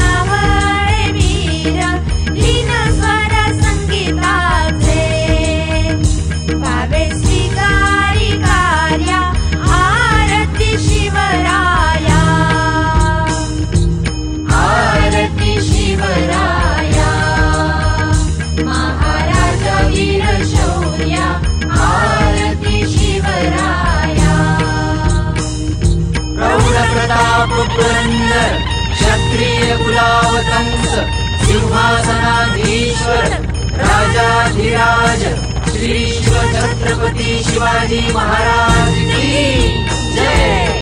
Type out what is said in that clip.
रावळे वीर लीन स्वर संगीताचे भावे स्वीकारी कार्या आरती शिवराया आरती शिवराया महाराज वीर शौर्य आरती शिवराया प्रौढ प्रताप पुरंदर क्षत्रिय कुलावतंस सिंहासनाधीश्वर राजाधिराज श्री शिव छत्रपति शिवाजी महाराज की जय।